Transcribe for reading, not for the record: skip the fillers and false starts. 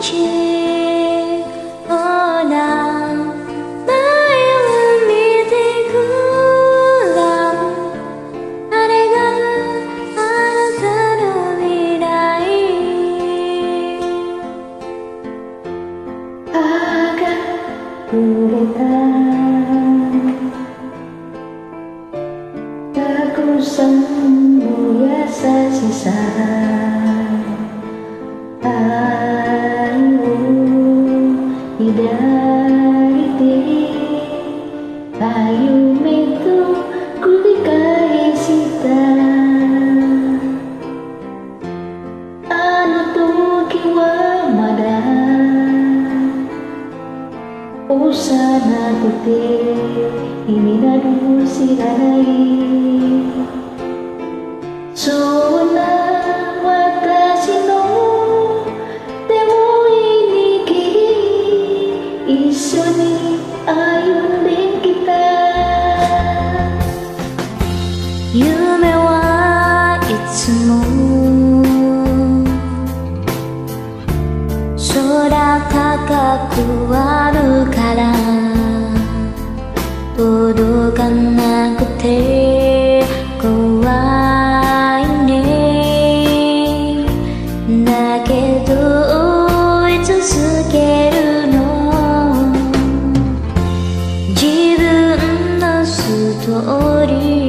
ほら前を見てごらん、あれがあなたの未来。 母がくれたたくさんの優しさ、愛を抱いて歩めと繰り返した。あの時はまだ幼くて意味など知らない、そんな私の手を握り一緒に歩んできた。 夢はいつも空高くあるから届かなくて怖いね。だけど追い続けるの、自分のストーリー